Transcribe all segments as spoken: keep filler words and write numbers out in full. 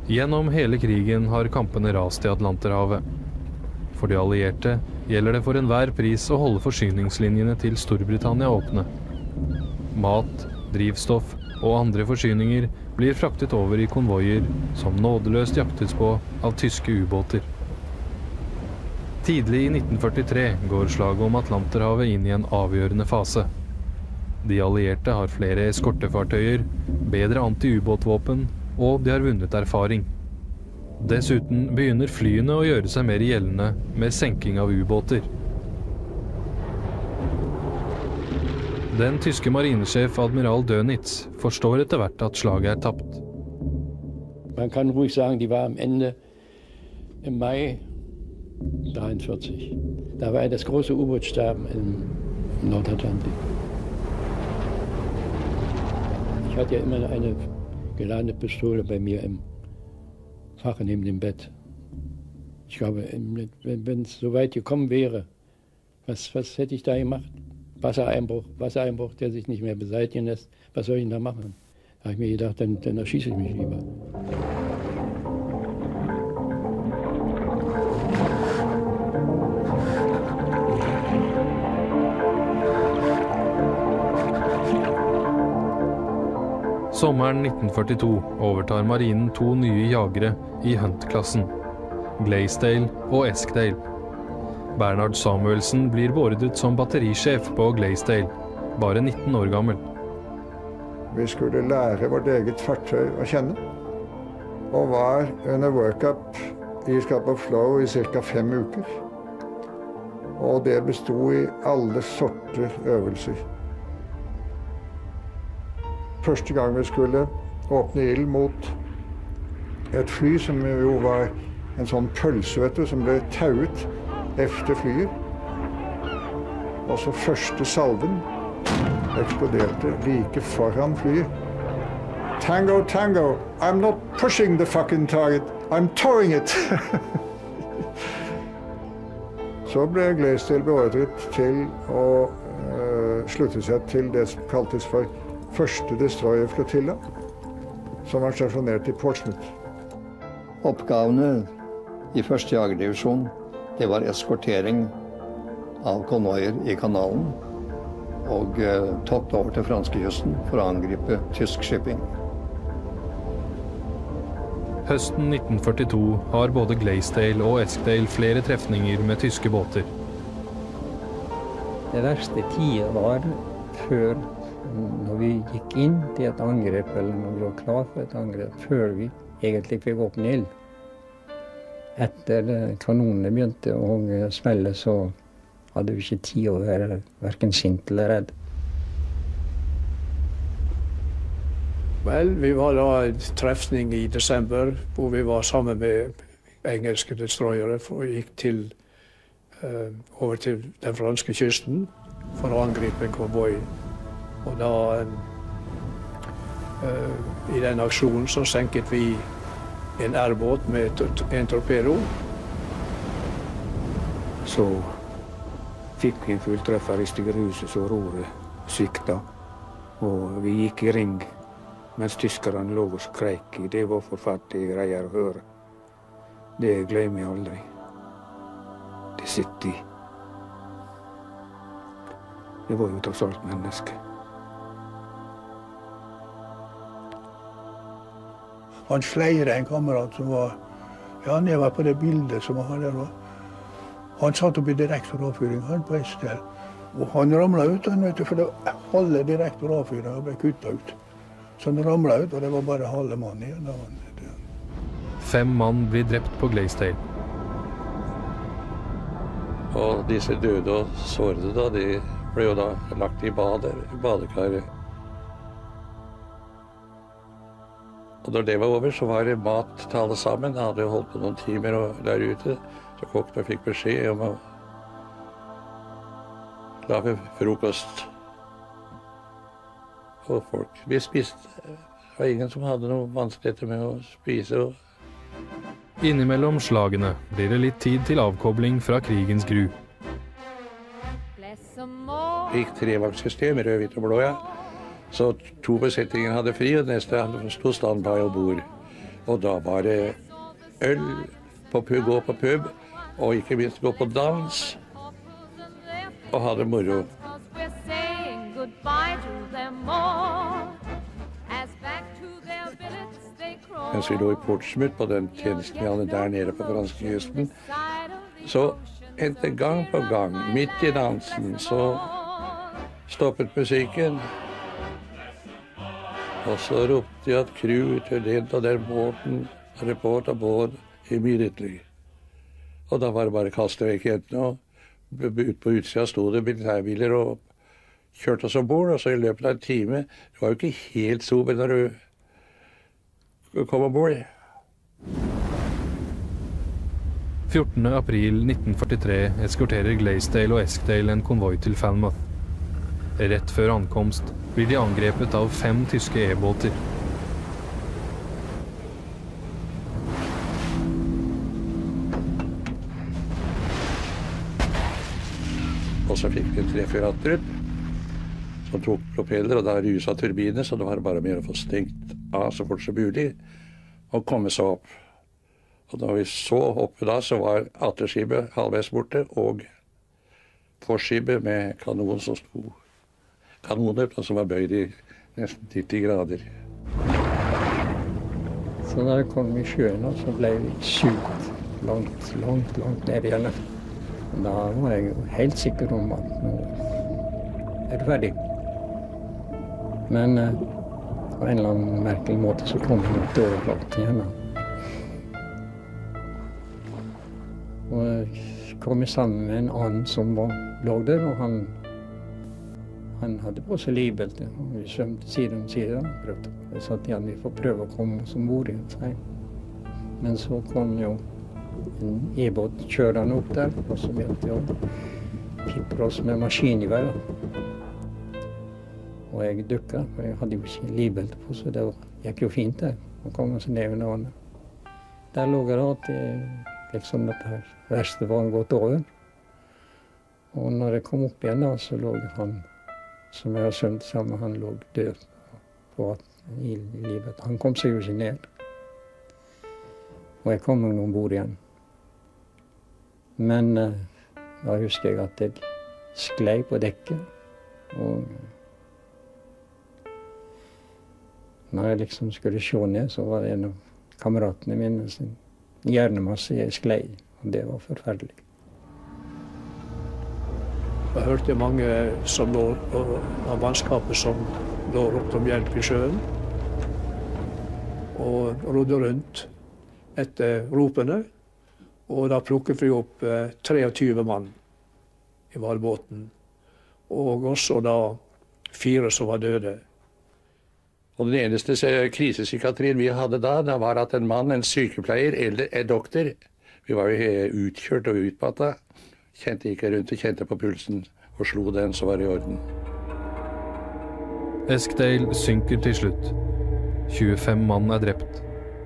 Gjennom hele krigen har kampene rast i Atlanterhavet. For de allierte gjelder det for enhver pris å holde forsyningslinjene til Storbritannia åpne. Mat, drivstoff og andre forsyninger blir fraktet over i konvoier som nådeløst jaktes på av tyske ubåter. Tidlig i nitten førtitre går slaget om Atlanterhavet inn i en avgjørende fase. De allierte har flere eskortefartøyer, bedre anti-ubåtvåpen, og de har vunnet erfaring. Dessuten begynner flyene å gjøre seg mer gjeldende med senking av ubåter. Den tyske marinesjef Admiral Dönitz forstår etter hvert at slaget er tapt. Man kan ruhig sagen, de var am Ende im Mai dreiundvierzig. Da war das große U-Boot-Sterben im Nordatlantik. Ich hatte ja immer eine geladene Pistole bei mir im Fach neben dem Bett. Ich glaube, wenn es so weit gekommen wäre, was, was hätte ich da gemacht? Wassereinbruch, Wassereinbruch, der sich nicht mehr beseitigen lässt. Was soll ich denn da machen? Da habe ich mir gedacht, dann, dann erschieße ich mich lieber. Sommeren nitten førtito overtar marinen to nye jagere i Hunt-klassen, Glaisdale og Eskdale. Bernard Samuelsen blir beordret som batterisjef på Glaisdale, bare nitten år gammel. Vi skulle lære vårt eget fartøy å kjenne, og var under workup i Scapa Flow i cirka fem uker. Og det bestod i alle sorter øvelser. Første gang vi skulle åpne ild mot et fly som jo var en sånn pølse, vet du, som ble tauet efter flyet. Og så første salven eksploderte like foran flyet. Tango, tango, I'm not pushing the fucking target, I'm towing it. Så ble Glaisdale beordret til å uh, slutte seg til det som kaltes for første destroyer-flotilla, som var stasjonert i Portsmouth. Oppgavene i første jagerdivisjon, det var eskortering av konvoier i kanalen og eh, tokt over til franskekysten for å angripe tysk shipping. Høsten nitten førtito har både Glaisdale og Eskdale flere trefninger med tyske båter. Det verste tida var før, når vi gikk inn til et angrep, eller når vi var klar for et angrep, før vi egentlig fikk åpne ild. Etter kanonene begynte å smelle, så hadde vi ikke tid å være hverken sint eller redd. Vel, vi var da en trefning i desember, hvor vi var sammen med engelske destroyere og gikk til, uh, over til den franske kysten for å angripe en konvoi. Og da, uh, i den aksjonen, så senket vi en ærbåt med en torpedo. Så fikk vi en fulltreffer i styrehuset, så roret svikta. Og vi gikk i ring, mens tyskerne lå og skreik. Det var forferdelige greier å høre. Det glemmer jeg aldri. Det sitter i. Det var jo tross alt menneske. Han Sleire, en kamerat som var, ja, han var på det bildet som han hadde. Han satt opp i direktor avfyring, han på Estel. Og han ramlet ut, han vet du, for det halve direktor avfyring ble kuttet ut. Så han ramlet ut, og det var bare halve mann igjen. Fem mann blir drept på Glaisdale. Og disse døde og sårede da, de ble jo da lagt i bade, badekaret. Og når det var over, så var det mat til alle sammen. Jeg hadde holdt på noen timer der ute, så kokken fikk beskjed om å lage frokost. Og folk, vi spiste. Det var ingen som hadde noe vanskeligheter med å spise. Innimellom slagene blir det litt tid til avkobling fra krigens gru. Det gikk trevaktsystem, rød, hvitt og blå, ja. Så to besetninger hadde fri, og neste stod standby og bord. Og da var det øl, på pub, gå på pub, og ikke minst gå på dans, og ha det moro. Mens vi lå i Portsmouth på den tjenesten vi hadde der nede på franskekysten, så hendte gang på gang, midt i dansen, så stoppet musikken. Og så ropte de at crew to enter den båten, report aboard immediately. Og da var det bare å kaste vekk jentene, og ut på utsida sto det militærbiler og kjørte oss ombord, og så i løpet av en time, det var jo ikke helt sober når du kom ombord. fjortende april nitten førtitre eskorterer Glaisdale og Eskdale en konvoi til Falmouth. Rett før ankomst blir de angrepet av fem tyske e-båter. Og så fikk de en tre-fire-atter som tok propeller, og da rusa turbinene, så det var bare mer å få stengt av så fort som mulig og komme seg opp. Og da vi så oppe da, så var atterskipet halvveis borte, og forskipet med kanon som sto, kanoner som var bøyd i nesten nitti grader. Så da jeg kom i sjøen, så ble vi sugd langt, langt, langt ned igjen. Da var jeg jo helt sikker om at nå er det ferdig. Men eh, på en eller annen merkelig måte så kom jeg ut overflaten igjen. Og jeg kom sammen med en annen som var, lå der, og han, han hadde på seg livbelte. Vi svømte side om side. Jeg sa til han, vi får prøve å komme oss ombord igjen. Men så kom jo en e-båt kjørende opp der, og så begynte jeg å pippe oss med maskingevær. Og jeg dukket, for jeg hadde jo ikke livbelte på, så det gikk jo fint der, å komme seg ned under vannet. Der lå jeg da til liksom dette her verste var gått over. Og når jeg kom opp igjen da, så lå han, som jeg har svømt sammen, han lå død på at, i livet. Han kom seg jo ikke ned. Og jeg kom noen ombord igjen. Men eh, da husker jeg at jeg sklei på dekket. Og når jeg liksom skulle se ned, så var det en av kameratene mine sin hjernemasse jeg sklei, og det var forferdelig. Jeg hørte mange som lå av mannskapet som lå rundt om hjelp i sjøen, og rodde rundt etter ropene, og da plukket vi opp eh, treogtyve mann i hvalbåten, og også da fire som var døde. Og den eneste krisepsykiatrien vi hadde da, det var at en mann, en sykepleier eller en doktor, vi var jo utkjørt og utmatta, kjente ikke rundt og kjente på pulsen og slo den, så var det i orden. Eskdale synker til slutt. tjuefem mann er drept.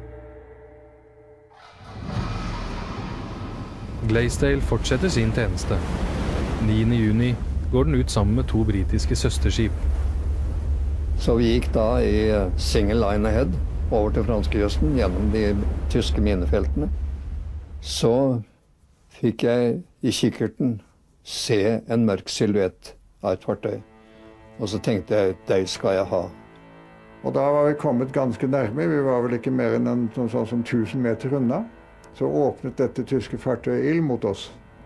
Glaisdale fortsetter sin tjeneste. niende juni går den ut sammen med to britiske søsterskip. Så vi gikk da i single line ahead over til franskekysten gjennom de tyske minefeltene. Så fikk jeg i kikkerten se en mørk silhuett av et fartøy. Og så tenkte jeg, det skal jeg ha. Og da var vi kommet ganske nærme. Vi var vel ikke mer enn en, sånn, sånn som tusen meter unna. Så åpnet dette tyske fartøyet ild mot oss.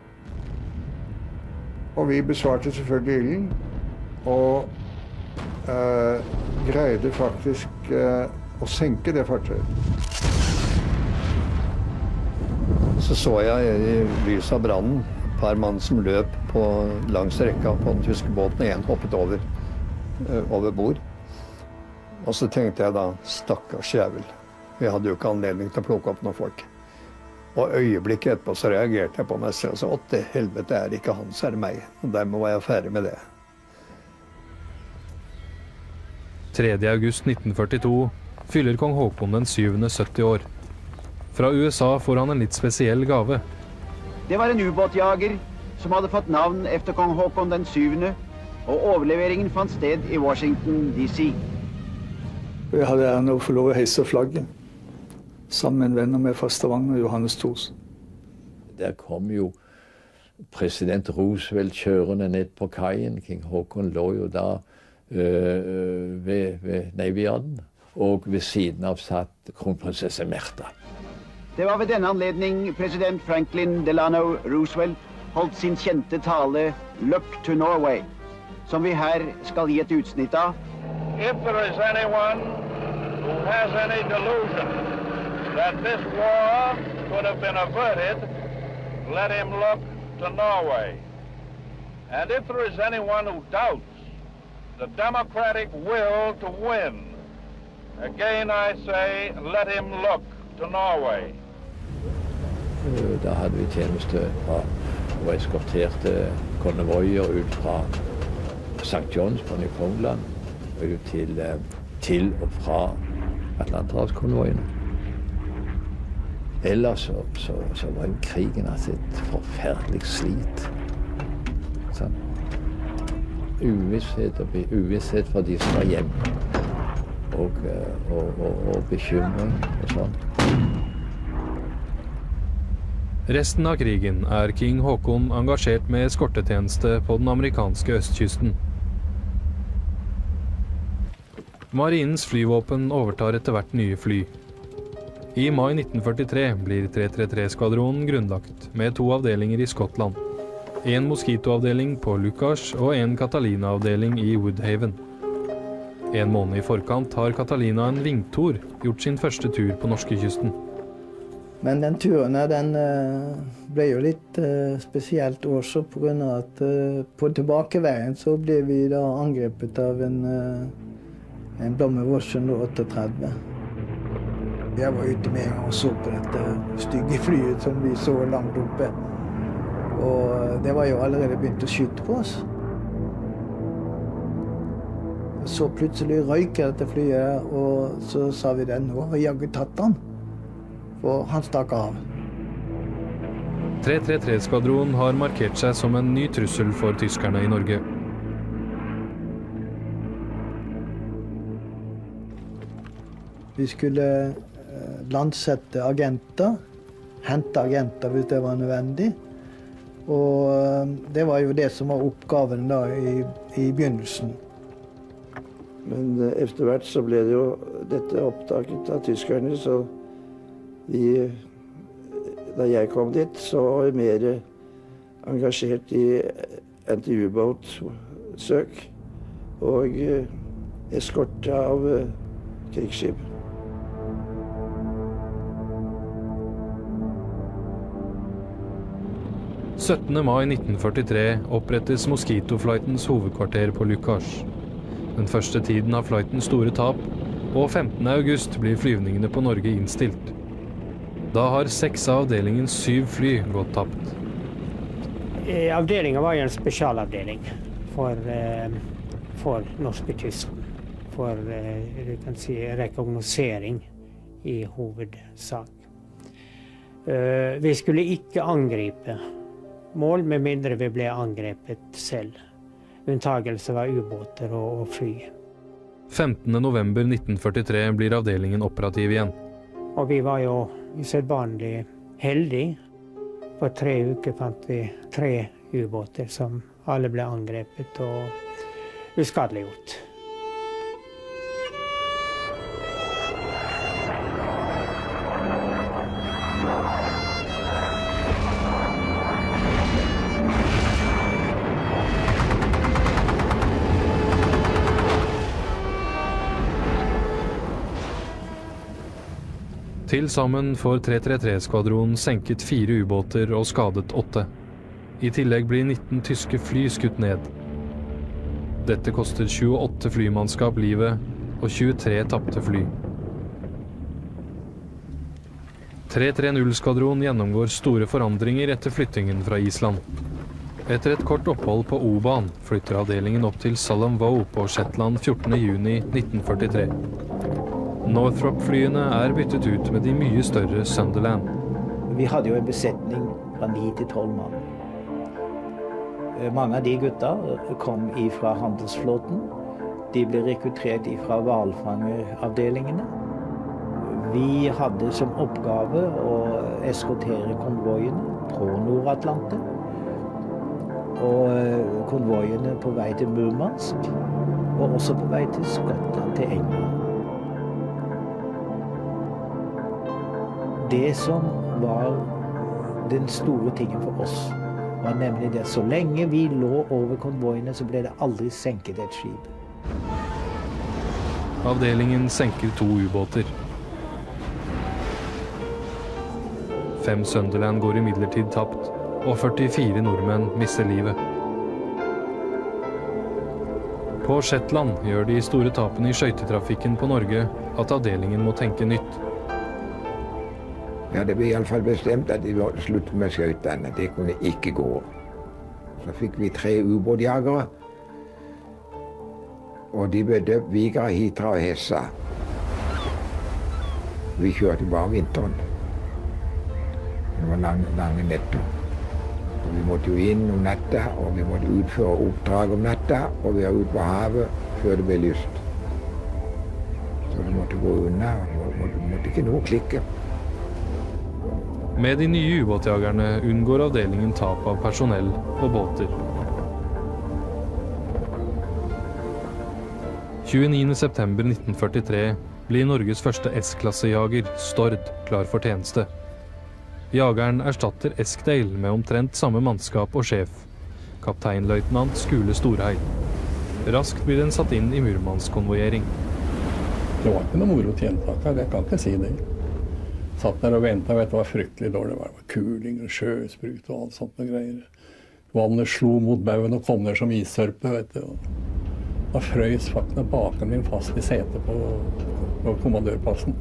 Og vi besvarte selvfølgelig ilden. Og Uh, greide faktisk uh, å senke det fartøyet. Så så jeg i lys av brannen et par mann som løp på langs rekka på den tyske båten, og en hoppet over, uh, over bord. Og så tenkte jeg da, stakkars jævel, vi hadde jo ikke anledning til å plukke opp noen folk. Og øyeblikket etterpå så reagerte jeg på meg selv og sa, å til helvete er det ikke han, så er det meg. Og dermed var jeg ferdig med det. tredje august nitten førtito fyller kong Haakon den syvende sytti år. Fra U S A får han en litt spesiell gave. Det var en ubåtjager som hadde fått navn efter kong Haakon den syvende, og overleveringen fant sted i Washington D C. Jeg hadde gjerne å få lov å heise flagget. sammen venner med fra Stavanger, Johannes Thorsen. Der kom jo president Roosevelt kjørende ned på kaien. King Haakon lå jo da øh, ved, ved Navy-Yarden, og ved siden av satt kronprinsesse Märtha. Det var ved denne anledning president Franklin Delano Roosevelt holdt sin kjente tale «Look to Norway», som vi her skal gi et utsnitt av. If there is anyone who has any delusion that this war could have been averted, let him look to Norway. And if there is anyone who doubts the democratic will to win, again I say, let him look to Norway. Da hadde vi tjeneste fra og eskorterte konvoier ut fra Sankt Johns på Newfoundland og ut til, til og fra Atlanterhavskonvoiene. Ellers så, så, så var jo krigen altså et forferdelig slit. Sånn. Uvisshet, og be, uvisshet for de som var hjemme. Og, og, og, og bekymring og sånn. Resten av krigen er King Haakon engasjert med eskortetjeneste på den amerikanske østkysten. Marinens flyvåpen overtar etter hvert nye fly. I mai nitten førtitre blir tre tre tre-skvadronen grunnlagt, med to avdelinger i Skottland. En Mosquito-avdeling på Lukars og en Catalina-avdeling i Woodhaven. En måned i forkant har Catalina en vingtor gjort sin første tur på norskekysten. Men den turen den ble jo litt spesielt også på grunn av at på tilbakeveien så ble vi da angrepet av en, en Blomme Voss hundre trettiåtte. Jeg var ute med en gang og så på dette stygge flyet som vi så langt oppe. Og det var jo allerede begynt å skyte på oss. Så plutselig røyker dette flyet, og så sa vi det, nå har vi jagget tatt han. Og han stakk av. tre tre tre-skvadronen har markert seg som en ny trussel for tyskerne i Norge. Vi skulle landsette agenter, hente agenter hvis det var nødvendig. Og det var jo det som var oppgaven da i, i begynnelsen. Men etter hvert så ble det jo dette oppdaget av tyskerne, så vi, da jeg kom dit, så var vi mer engasjert i anti-ubåtsøk og eskorte av krigsskip. syttende mai nitten førtitre opprettes Mosquito-flightens hovedkvarter på Lukars. Den første tiden har flighten store tap, og femtende august blir flyvningene på Norge innstilt. Da har seks av avdelingens syv fly gått tapt. Avdelingen var jo en spesialavdeling for, for norske kysten. For du kan si, rekognosering i hovedsak. Vi skulle ikke angripe mål, med mindre vi ble angrepet selv. Unntagelse var ubåter og, og fly. femtende november nitten førtitre blir avdelingen operativ igjen. Og vi var jo usedvanlig heldige. På tre uker fant vi tre ubåter som alle ble angrepet og uskadeliggjort. Til sammen får tre tre tre-skvadronen senket fire ubåter og skadet åtte. I tillegg blir nitten tyske fly skutt ned. Dette koster tjueåtte flymannskap livet og tjuetre tapte fly. tre tre null-skvadronen gjennomgår store forandringer etter flyttingen fra Island. Etter et kort opphold på O-banen flytter avdelingen opp til Sullom Voe på Shetland fjortende juni nitten førtitre. Northrop-flyene er byttet ut med de mye større Sunderland. Vi hadde jo en besetning fra ni til tolv mann. Mange av de gutta kom fra handelsflåten. De ble rekruttert fra hvalfangeravdelingene. Vi hadde som oppgave å eskortere konvoiene på Nord-Atlanteren. Og konvoiene på vei til Murmansk, og også på vei til Skottland, til England. Det som var den store tingen for oss, var nemlig det så lenge vi lå over konvoiene, så ble det aldri senket et skip. Avdelingen senker to ubåter. Fem Sunderland går imidlertid tapt, og førtifire nordmenn mister livet. På Shetland gjør de store tapene i skøytetrafikken på Norge at avdelingen må tenke nytt. Ja, det ble i alle fall bestemt at de måtte slutte med skøytene. Det kunne ikke gå. Så fikk vi tre ubåtjagere, og de ble døpt Vigra, Hitra og Hessa. Vi kjørte bare vinteren. Det var lange, lange netter. Og vi måtte jo inn om natta, og vi måtte utføre oppdrag om natta, og vi var ute på havet før det ble lyst. Så det måtte gå unna, og det måtte, måtte ikke noe klikke. Med de nye ubåtjagerne unngår avdelingen tap av personell og båter. tjueniende september nitten førtitre blir Norges første S-klassejager, Stord, klar for tjeneste. Jageren erstatter Eskdale med omtrent samme mannskap og sjef, kapteinløytnant Skule Storheim. Raskt blir den satt inn i Murmansk-konvojering. Det var ikke noe moro tjentak her, jeg kan ikke si det. Satt der og ventet, vet du, det var fryktelig dårlig. Det var kuling og sjøsprut og alt sånt og greier. Vannet slo mot bauen og kom ned som issørpe, vet du. Da frøys faktisk baken min fast i setet på, på kommandørplassen.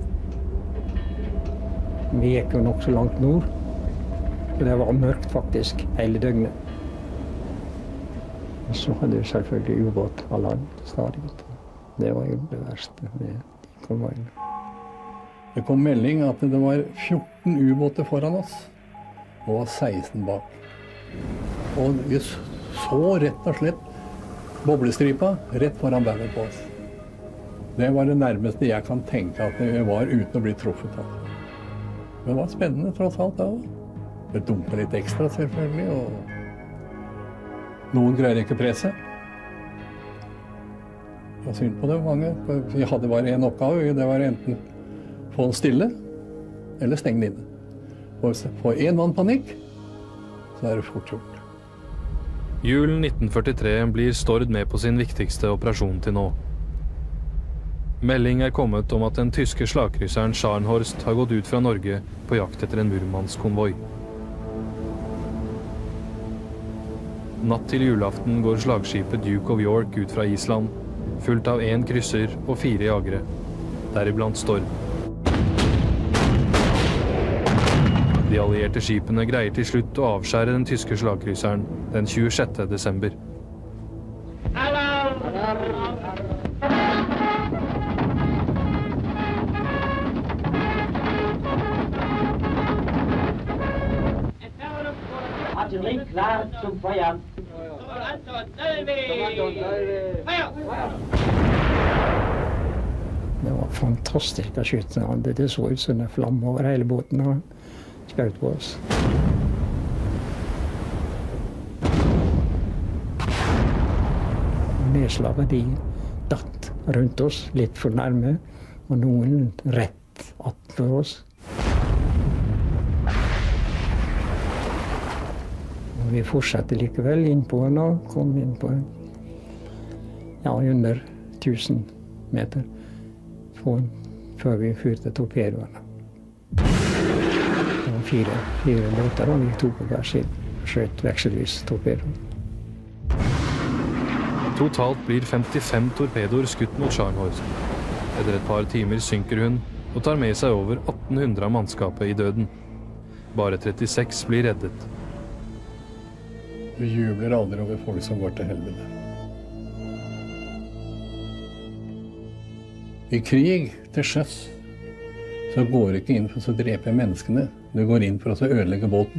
Vi gikk jo nok så langt nord, for det var mørkt faktisk hele døgnet. Og så hadde vi selvfølgelig ubåtalarm stadig. Det var jo det verste med konvoiene. Det kom melding at det var fjorten ubåter foran oss, og seksten bak. Og vi så rett og slett boblestripa rett foran bauen på oss. Det var det nærmeste jeg kan tenke at vi var uten å bli truffet av. Men det var spennende tross alt da. Det dumpet litt ekstra selvfølgelig, og noen greier ikke presset. Det var synd på det mange. Vi hadde bare en oppgave, det var enten få den stille, eller stenge den inne. Får en mann panikk, så er det fort gjort. Julen nitten førtitre blir Stord med på sin viktigste operasjon til nå. Melding er kommet om at den tyske slagkrysseren Scharnhorst har gått ut fra Norge på jakt etter en Murmansk-konvoi. Natt til julaften går slagskipet Duke of York ut fra Island, fulgt av en krysser og fire jagere, deriblant Stord. De allierte skipene greier til slutt å avskjære den tyske slagkrysseren den tjuesjette desember. Artilleri klar zum Feuer. Det var fantastisk å skyte. Det så ut som en flamme over hele båten og skjøt på oss. Nedslaget de datt rundt oss litt for nærme, og noen rett attfor oss. Og vi fortsatte likevel inn på den og kom inn på ja, under tusen meter før vi fyrte torpedoene. Det var fire, fire båter, og vi tok på hver sin skjøt vekselvis torpedoen. Totalt blir femtifem torpedoer skutt mot Scharnhorst. Etter et par timer synker hun og tar med seg over atten hundre av mannskapet i døden. Bare trettiseks blir reddet. Vi jubler aldri over folk som går til helvete. I krig til sjøs så går du ikke inn for å drepe menneskene. Du går inn for å ødelegge båten.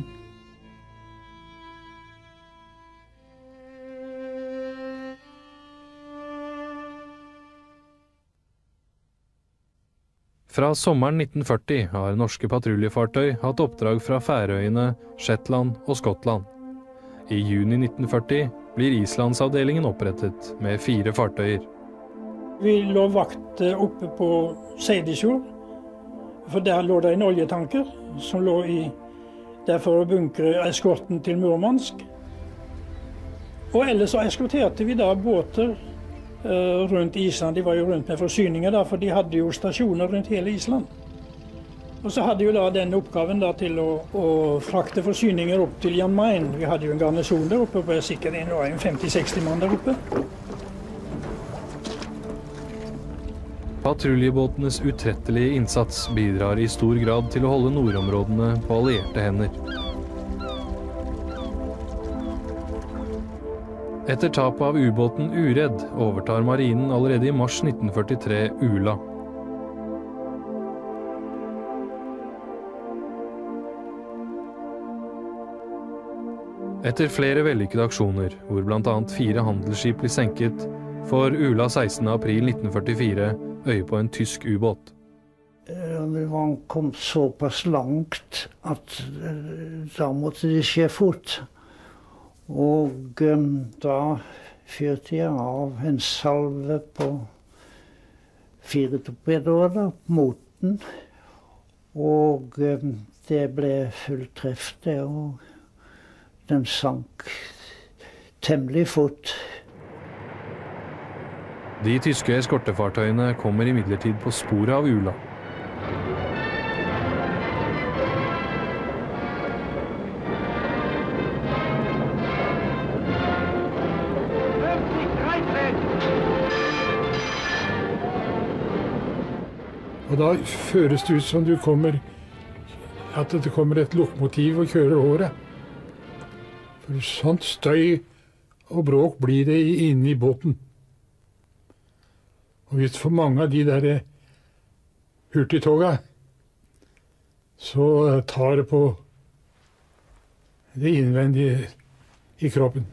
Fra sommeren nitten førti har norske patruljefartøy hatt oppdrag fra Færøyene, Shetland og Skottland. I juni nitten førti blir Islandsavdelingen opprettet med fire fartøyer. Vi lå vakt oppe på Seidisjord, for der lå det en oljetanker som lå i, der for å bunkre eskorten til Murmansk. Og ellers så eskorterte vi da båter rundt Island. De var jo rundt med forsyninger da, for de hadde jo stasjoner rundt hele Island. Og så hadde jo da den oppgaven da til å, å frakte forsyninger opp til Jan Mayen. Vi hadde jo en garnison der oppe, og sikkert en femti seksti mann der oppe. Patruljebåtenes utrettelige innsats bidrar i stor grad til å holde nordområdene på allierte hender. Etter tapet av ubåten Uredd overtar marinen allerede i mars nitten førtitre Ula. Etter flere vellykkede aksjoner, hvor blant annet fire handelsskip blir senket, får Ula sekstende april nitten førtifire øye på en tysk ubåt. Vi kom såpass langt at da måtte det skje fort. Og um, da fyrte jeg av en salve på fire torpedoer mot den. Og um, det ble fullt treff det, og den sank temmelig fort. De tyske eskortefartøyene kommer imidlertid på sporet av Ula. Og da føres det ut som du kommer, at det kommer et lokomotiv og kjører året. For sånt støy og bråk blir det inne i båten. Og hvis for mange av de der hurtigtoga, så tar det på det innvendige i kroppen.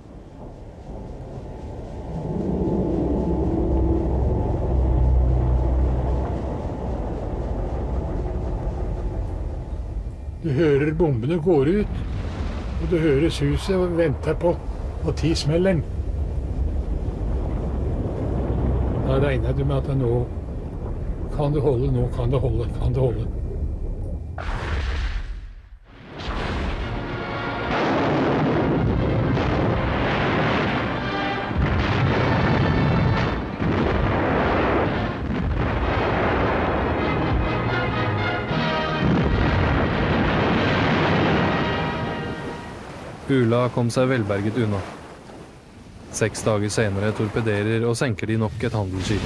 Du hører bombene går ut, og du hører suset og venter på å ti smellen. Da regner du med at nå kan det holde, nå kan det holde, kan det holde. Ula kom seg velberget unna. Seks dager senere torpederer og senker de nok et handelsskip.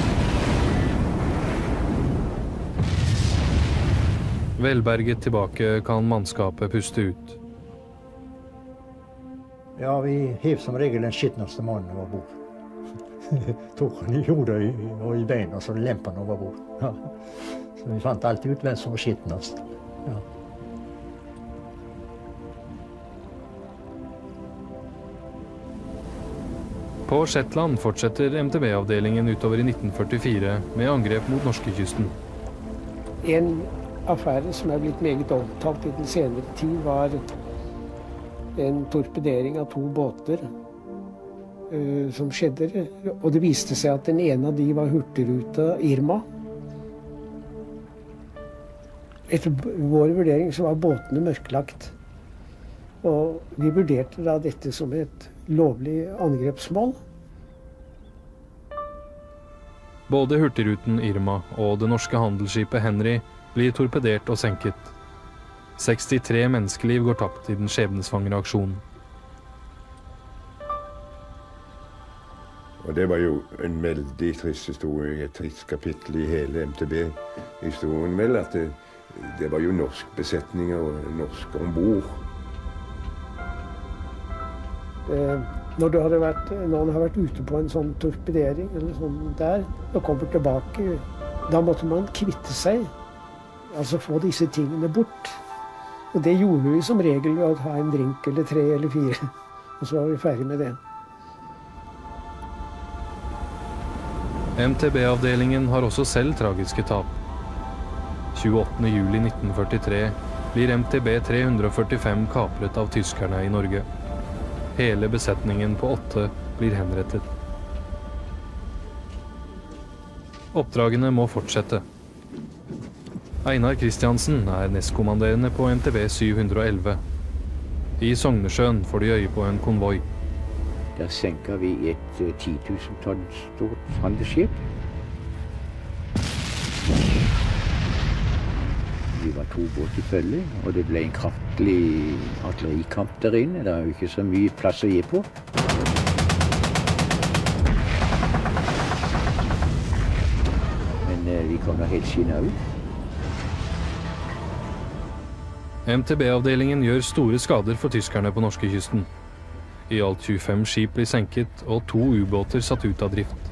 Velberget tilbake kan mannskapet puste ut. Ja, vi hev som regel den skitneste mannen over bord. Tok han i hodet og i beina, så lempet han over bord. Ja. Så vi fant alltid ut hvem som var skitnest. Ja. På Shetland fortsetter M T B-avdelingen utover i nitten førtifire med angrep mot norskekysten. En affære som er blitt meget omtalt i den senere tid, var en torpedering av to båter uh, som skjedde. Og det viste seg at den ene av de var Hurtigruta Irma. Etter vår vurdering så var båtene mørklagt. Og vi vurderte da dette som et lovlig angrepsmål. Både Hurtigruten Irma og det norske handelsskipet Henry blir torpedert og senket. sekstitre menneskeliv går tapt i den skjebnesvangre aksjonen. Og det var jo en veldig trist historie, et trist kapittel i hele M T B-historien. Vel, at det, det var jo norsk besetning og norsk ombord. Eh, når, du hadde vært, når han har vært ute på en sånn torpedering eller sånn der, og kommer tilbake, da måtte man kvitte seg, altså få disse tingene bort. Og det gjorde vi som regel ved å ta en drink eller tre eller fire, og så var vi ferdig med det. M T B-avdelingen har også selv tragiske tap. tjueåttende juli nitten førtitre blir M T B tre hundre førtifem kapret av tyskerne i Norge. Hele besetningen på åtte blir henrettet. Oppdragene må fortsette. Einar Kristiansen er nestkommanderende på M T B syv hundre elleve. I Sognesjøen får de øye på en konvoi. Der senker vi et ti tusen tonn stort handelsskip. Vi var to båter i følge, og det ble en kraftig artillerikamp der inne. Det er jo ikke så mye plass å gi på. Men vi kom da helt skinnet ut. M T B-avdelingen gjør store skader for tyskerne på norskekysten. I alt tjuefem skip blir senket, og to ubåter satt ut av drift.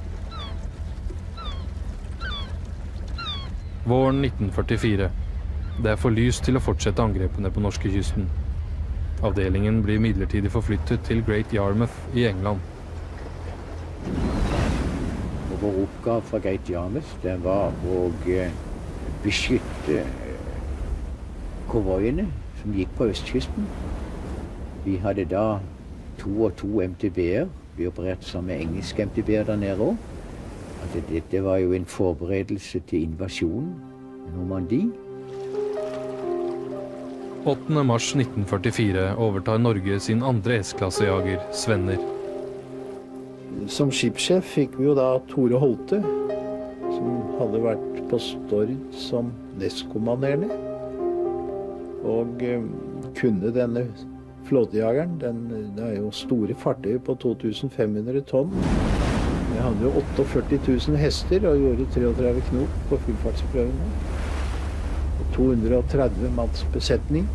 Våren nitten førtifire. Det er for lyst til å fortsette angrepene på norskekysten. Avdelingen blir midlertidig forflyttet til Great Yarmouth i England. Og vår oppgave fra Great Yarmouth det var å beskytte konvoiene som gikk på østkysten. Vi hadde da to og to M T B-er. Vi opererte sammen med engelske M T B-er der nede også. Dette var jo en forberedelse til invasjonen i Normandie. åttende mars nitten førtifire overtar Norge sin andre S-klassejager, Svenner. Som skipssjef fikk vi jo da Tore Holte, som hadde vært på Stord som nestkommanderende. Og eh, kunne denne flåtejageren, den, det er jo store fartøy på to tusen fem hundre tonn. Vi hadde jo førtiåtte tusen hester og gjorde treogtredve knop på fullfartsprøvene. to hundre og tretti manns besetning.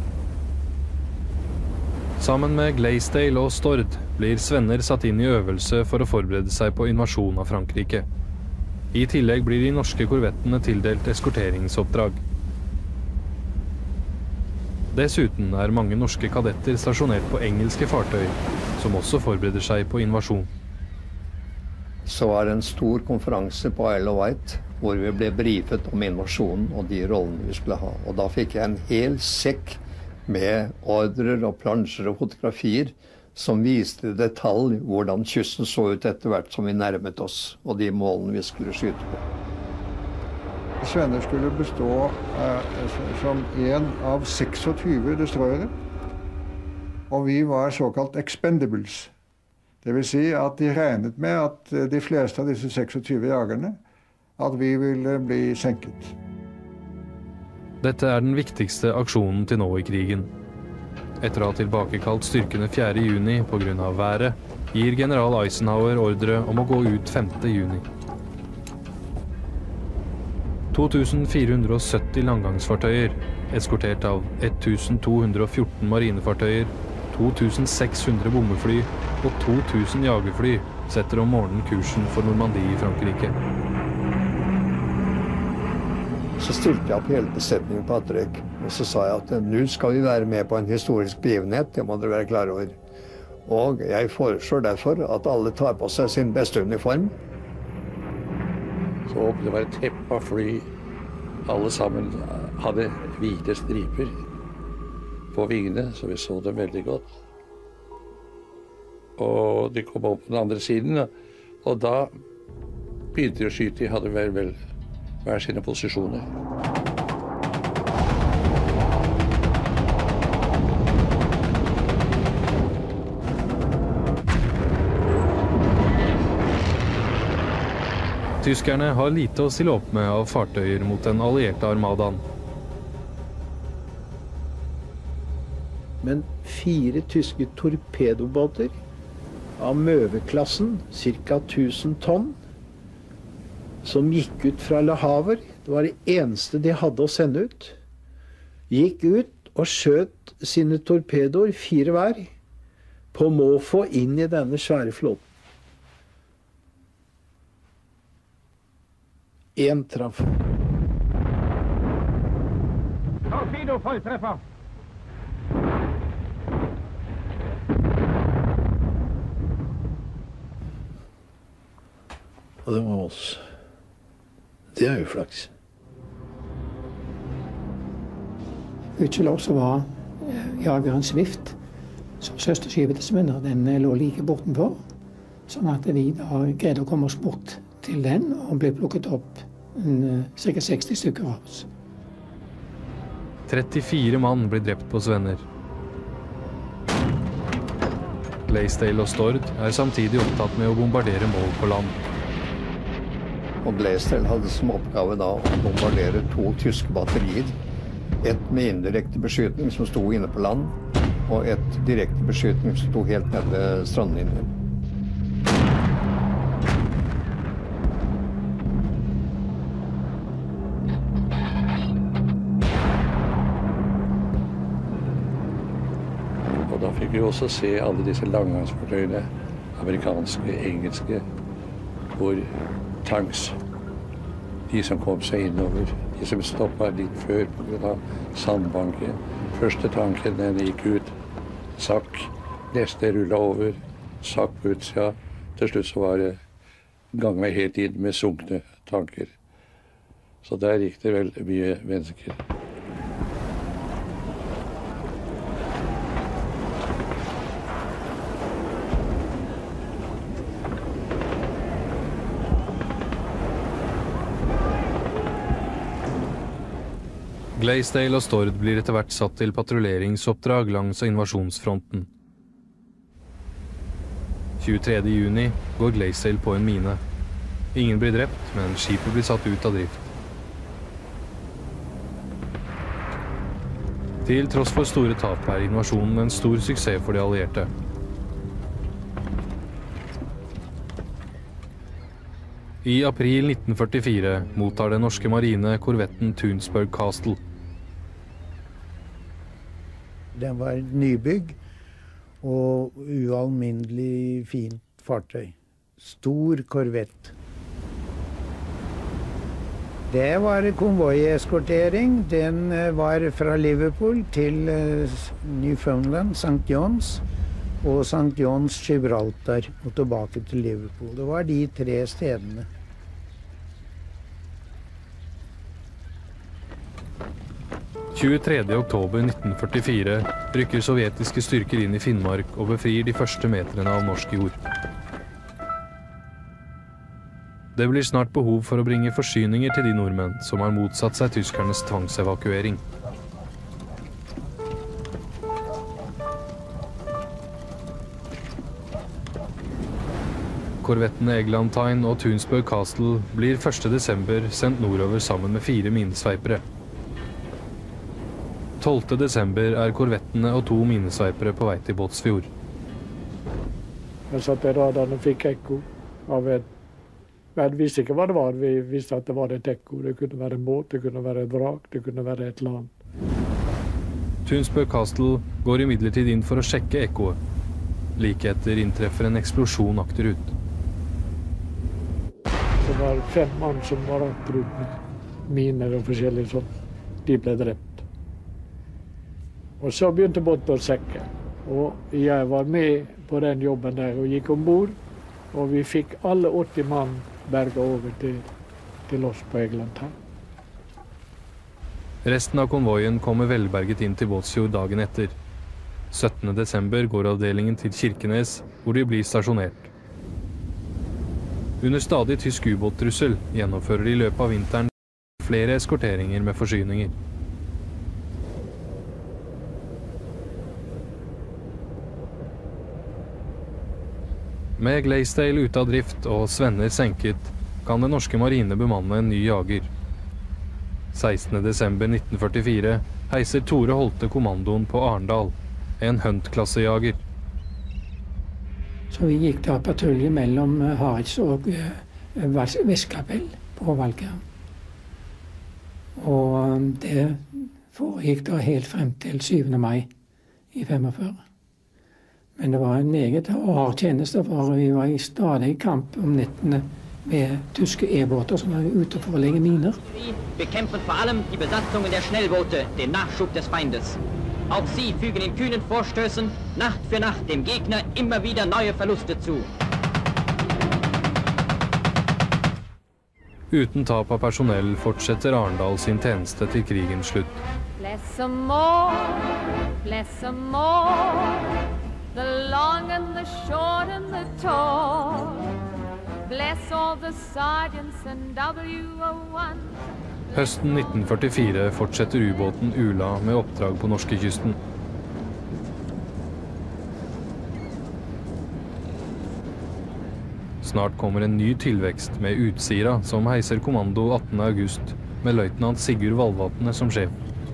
Sammen med Glaisdale og Stord blir Svenner satt inn i øvelse for å forberede seg på invasjon av Frankrike. I tillegg blir de norske korvettene tildelt eskorteringsoppdrag. Dessuten er mange norske kadetter stasjonert på engelske fartøy, som også forbereder seg på invasjon. Så var det en stor konferanse på Isle of Wight, hvor vi ble brifet om invasjonen og de rollene vi skulle ha. Og da fikk jeg en hel sekk med ordrer og plansjer og fotografier som viste i detalj hvordan kysten så ut etter hvert som vi nærmet oss, og de målene vi skulle skyte på. Svenner skulle bestå eh, som en av seksogtyve destroyere, og vi var såkalt expendables. Det vil si at de regnet med at de fleste av disse seksogtyve jagerne at vi ville bli senket. Dette er den viktigste aksjonen til nå i krigen. Etter å ha tilbakekalt styrkene fjerde juni på grunn av været, gir general Eisenhower ordre om å gå ut femte juni. to tusen fire hundre og sytti landgangsfartøyer, eskortert av ett tusen to hundre og fjorten marinefartøyer, to tusen seks hundre bombefly og to tusen jagerfly, setter om morgenen kursen for Normandie i Frankrike. Så stilte jeg opp hele besetningen på Atterøy, og så sa jeg at nå skal vi være med på en historisk begivenhet, det må dere være klare over. Og jeg foreslår derfor at alle tar på seg sin beste uniform. Så det var et teppe av fly. Alle sammen hadde hvite striper på vingene, så vi så dem veldig godt. Og de kom opp på den andre siden, og da begynte de å skyte. De hadde vel, vel hver sine posisjoner. Tyskerne har lite å stille opp med av fartøyer mot den allierte armadaen. Men fire tyske torpedobåter av Møveklassen, ca. tusen tonn, som gikk ut fra Le Havre, det var det eneste de hadde å sende ut, gikk ut og skjøt sine torpedoer, fire hver, på måfå inn i denne svære flåten. En traff. Torpedo volltreffer. Og det var oss. Det er jo flaks. Gudskjelov så var jageren Swift, som søsterskipet til Svendre, den lå like bortenfor. Sånn at vi da greide å komme oss bort til den, og ble plukket opp ca. seksti stykker av oss. trettifire mann blir drept på Svenner. Blaisdell og Stord er samtidig opptatt med å bombardere mål på land. Og Blaisdell hadde som oppgave da å bombardere to tyske batterier. Et med indirekte beskytning som sto inne på land, og et direkte beskytning som sto helt nede ved strandlinjen. Og da fikk vi også se alle disse langgangsfartøyene, amerikanske, engelske, hvor tanks, de som kom seg innover, de som stoppet litt før på grunn av sandbanken. Første tanken, den gikk ut, sakk, neste rullet over, sakk på utsida. Til slutt så var det gangen helt inn med sunkne tanker. Så der gikk det vel mye mennesker. Blaisdell og Stord blir etter hvert satt til patruljeringsoppdrag langs invasjonsfronten. tjuetredje juni går Blaisdell på en mine. Ingen blir drept, men skipet blir satt ut av drift. Til tross for store tap er invasjonen en stor suksess for de allierte. I april nitten førtifire mottar den norske marine korvetten Tunsberg Castle. Den var et nybygg og ualminnelig fint fartøy. Stor korvett. Det var konvoieskortering. Den var fra Liverpool til Newfoundland, Sankt Johns, og Sankt Johns Gibraltar, og tilbake til Liverpool. Det var de tre stedene. tjuetredje oktober nitten førtifire rykker sovjetiske styrker inn i Finnmark og befrir de første metrene av norsk jord. Det blir snart behov for å bringe forsyninger til de nordmenn som har motsatt seg tyskernes tvangsevakuering. Korvettene Eglantine og Tunsberg Castle blir første desember sendt nordover sammen med fire minesveipere. tolvte desember er korvettene og to minesveipere på vei til Båtsfjord. Jeg satt i radaren og fikk ekko av et... Jeg visste ikke hva det var. Vi visste at det var et ekko. Det kunne være en båt, det kunne være et vrak, det kunne være et land. Tunsberg Castle går imidlertid inn for å sjekke ekkoet. Like etter inntreffer en eksplosjon akterut. Det var fem mann som var akterut med miner og forskjellig sånt. De ble drept. Og så begynte båten å sekke. Og jeg var med på den jobben der og gikk ombord. Og vi fikk alle åtti mann berget over til, til oss på Eglantine. Resten av konvoien kommer velberget inn til Båtsfjord dagen etter. syttende desember går avdelingen til Kirkenes, hvor de blir stasjonert. Under stadig tysk ubåttrussel gjennomfører de i løpet av vinteren flere eskorteringer med forsyninger. Med Blaisdell ute av drift og Svenner senket, kan den norske marine bemanne en ny jager. sekstende desember nitten førtifire heiser Tore Holte kommandoen på Arendal, en Hunt-klassejager. Så vi gikk da patrulje mellom Harits og uh, Vestkapell på Valka. Og det foregikk da helt frem til syvende mai i femogfyrre. Men det var en meget hard tjeneste, for vi var i stadig kamp om nettene med tyske e-båter som var ute for å legge miner. Bekämpfen vor allem die Besatzungen der Schnellboote, den Nachschub des Feindes. Auch sie fügen in kühnen Vorstößen Nacht für Nacht dem Gegner immer wieder neue Verluste zu. Uten tap av personell fortsetter Arendal sin tjeneste til krigens slutt. Bless some more, bless some more, the long and the short and the tall. Bless all the sergeants and W O one. Høsten nitten førtifire fortsetter ubåten Ula med oppdrag på norskekysten. Snart kommer en ny tilvekst med Utsira som heiser kommando attende august med løytnant Sigurd Valvatne som sjef.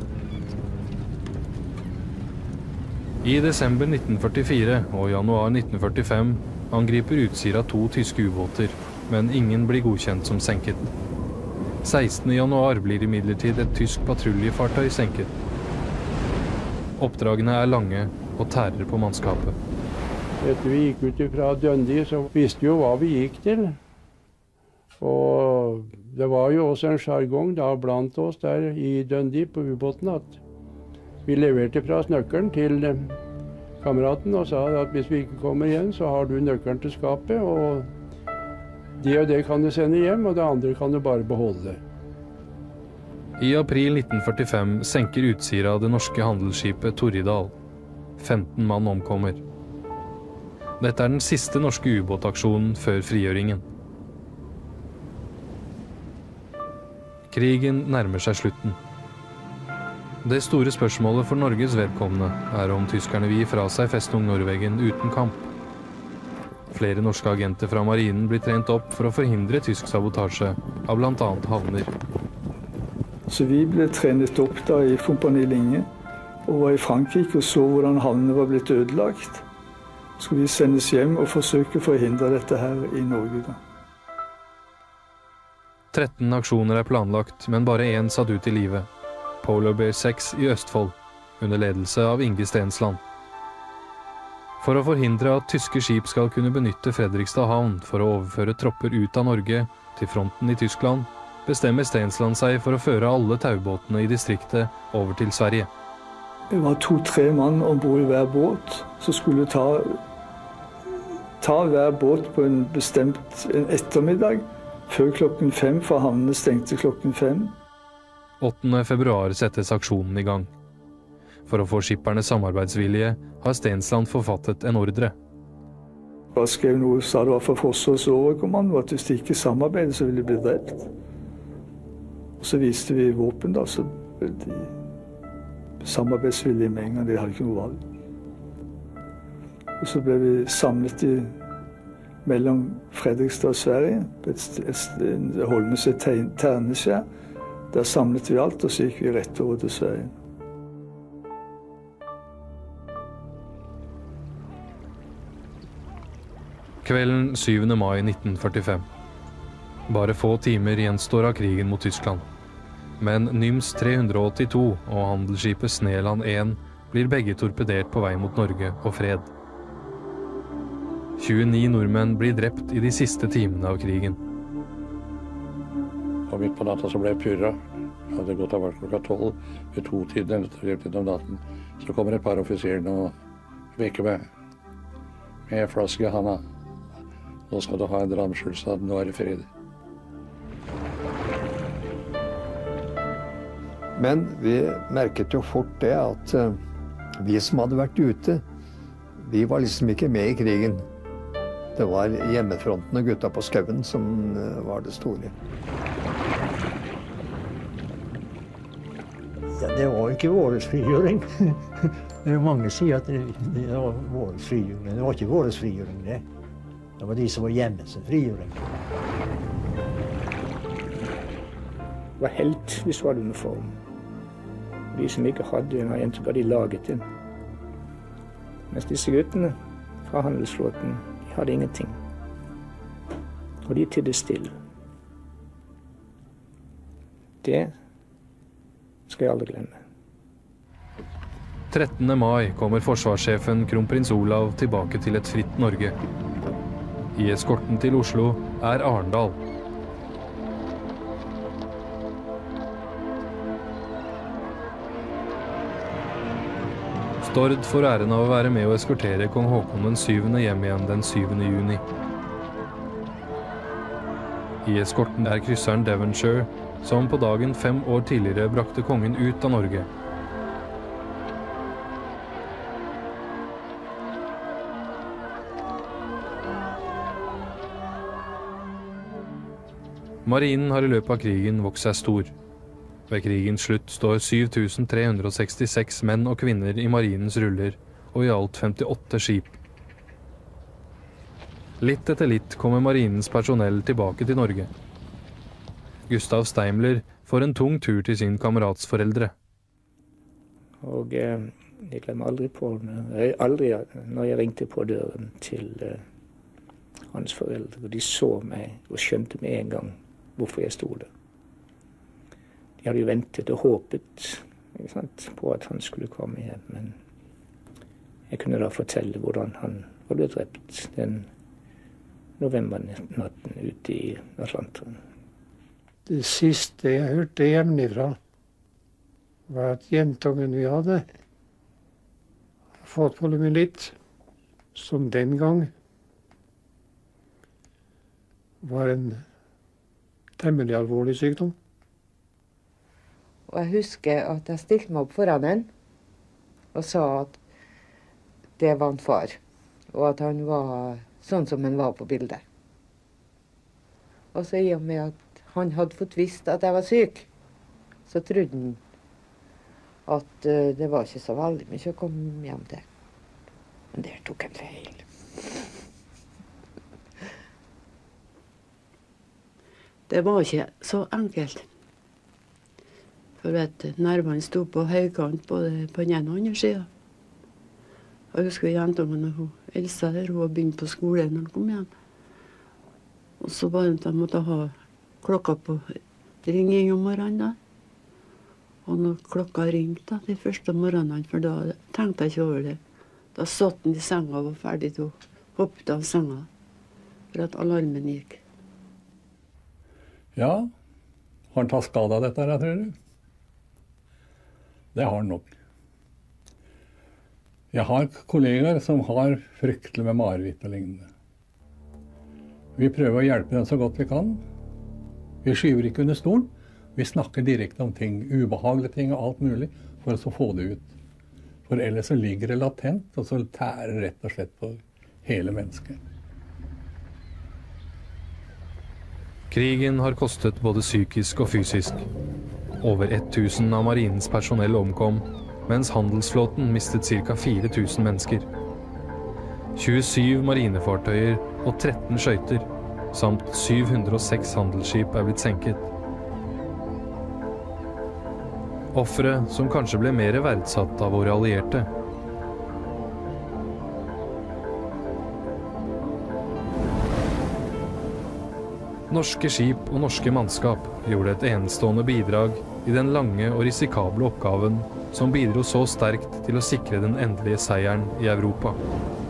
I desember nitten førtifire og januar nitten førtifem angriper Utsira to tyske ubåter, men ingen blir godkjent som senket. sekstende januar blir imidlertid et tysk patruljefartøy senket. Oppdragene er lange og tærer på mannskapet. Etter vi gikk ut fra Dundee, så visste vi jo hva vi gikk til. Og det var jo også en sjargong da blant oss der i Dundee på ubåten at vi leverte fra oss nøkkelen til kameraten og sa at hvis vi ikke kommer igjen, så har du nøkkelen til skapet, og det og det kan du sende hjem, og det andre kan du bare beholde. I april nitten førtifem senker Utsira det norske handelsskipet Torridal. femten mann omkommer. Dette er den siste norske ubåtaksjonen før frigjøringen. Krigen nærmer seg slutten. Det store spørsmålet for Norges vedkommende er om tyskerne vil gi fra seg Festung Norwegen uten kamp. Flere norske agenter fra marinen blir trent opp for å forhindre tysk sabotasje av blant annet havner. Så vi ble trenet opp da i Kompani Linge og var i Frankrike og så hvordan havnene var blitt ødelagt. Så skulle vi sendes hjem og forsøke å forhindre dette her i Norge da. tretten aksjoner er planlagt, men bare én satt ut i livet. Polar Bear seks i Østfold, under ledelse av Inge Stensland. For å forhindre at tyske skip skal kunne benytte Fredrikstad havn for å overføre tropper ut av Norge til fronten i Tyskland, bestemmer Stensland seg for å føre alle taubåtene i distriktet over til Sverige. Det var to-tre mann ombord i hver båt som skulle ta, ta hver båt på en bestemt en ettermiddag før klokken fem, for havnene stengte klokken fem. åttende februar settes aksjonen i gang. For å få skippernes samarbeidsvilje har Stensland forfattet en ordre. Jeg skrev noe, sa det var for Forsvarets overkommando, at hvis de ikke samarbeidet, så ville de bli drept. Og så viste vi våpen, da, så ble de samarbeidsvillige med en gang. De hadde ikke noe valg. Og så ble vi samlet i, mellom Fredrikstad og Sverige, på et, et, et Holmes et Terneskjær. Der samlet vi alt, og så gikk vi rett over til Sverige. Kvelden syvende mai nitten førtifem. Bare få timer gjenstår av krigen mot Tyskland. Men Nyms tre hundre åttito og handelsskipet Sneland én blir begge torpedert på vei mot Norge og fred. tjueni nordmenn blir drept i de siste timene av krigen. Og midt på natta så ble jeg pyrra. Det hadde gått av hvert klokka tolv ved to-tiden om natten. Så kommer et par offiserene og vekker meg med flaske Hanna. Nå skal du ha en dramskjul, så nå er det fred. Men vi merket jo fort det at uh, vi som hadde vært ute, vi var liksom ikke med i krigen. Det var hjemmefronten og gutta på skauen som uh, var det store. Ja, det var ikke vår frigjøring. Det er mange som sier at det, det var vår frigjøring. Det var ikke vår frigjøring, det. Det var de som var hjemme som frigjøring. Det var helt hvis du hadde uniform. De som ikke hadde en, inntrykk av de laget den. Mens disse guttene fra handelsflåten, de hadde ingenting. Og de tidde stille. Det skal jeg aldri glemme. trettende mai kommer forsvarssjefen kronprins Olav tilbake til et fritt Norge. I eskorten til Oslo er Arendal. Stord får æren av å være med å eskortere kong Håkon den syvende hjem igjen den syvende juni. I eskorten er krysseren Devonshire, som på dagen fem år tidligere brakte kongen ut av Norge. Marinen har i løpet av krigen vokst seg stor. Ved krigens slutt står syv tusen tre hundre sekstiseks menn og kvinner i marinens ruller, og i alt femtiåtte skip. Litt etter litt kommer marinens personell tilbake til Norge. Gustav Steimler får en tung tur til sin kamerats foreldre. Og eh, jeg glemmer aldri på jeg, aldri når jeg ringte på døren til eh, hans foreldre, og de så meg og skjønte med en gang hvorfor jeg stod der. De hadde jo ventet og håpet, ikke sant, på at han skulle komme hjem, men jeg kunne da fortelle hvordan han var blitt drept den novembernatten ute i Atlanteren. Det siste jeg hørte hjemmefra, var at jentungen vi hadde fått polymyelitt, som den gang var en temmelig alvorlig sykdom. Og jeg husker at jeg stilte meg opp foran den og sa at det var en far, og at han var sånn som han var på bildet. Og så i og med at han hadde fått visst at jeg var syk, så trodde han at uh, det var ikke så veldig mye å komme hjem til. Men der tok han feil. Det var ikke så enkelt. For vet du, nervene sto på høykant både på den ene og den andre siden. Og jeg husker jentungen og hun, Elsa der, hun hadde begynt på skolen når hun kom hjem. Og så var det at jeg måtte ha klokka på ringing om morgenen da. Og når klokka ringte de første morgenene, for da tenkte jeg ikke over det, da satt han i senga og var ferdig til å hoppe av senga for at alarmen gikk. Ja, har han tatt skade av dette her, tror du? Det har han nok. Jeg har kollegaer som har fryktelig med mareritt og lignende. Vi prøver å hjelpe dem så godt vi kan. Vi skyver ikke under stolen. Vi snakker direkte om ting, ubehagelige ting og alt mulig, for å få det ut. For ellers så ligger det latent, og så tærer rett og slett på hele mennesket. Krigen har kostet både psykisk og fysisk. Over tusen av marinens personell omkom, mens handelsflåten mistet ca. fire tusen mennesker. tjuesyv marinefartøyer og tretten skøyter, samt syv hundre og seks handelsskip er blitt senket. Offere som kanskje ble mer verdsatt av våre allierte. Norske skip og norske mannskap gjorde et enestående bidrag i den lange og risikable oppgaven som bidro så sterkt til å sikre den endelige seieren i Europa.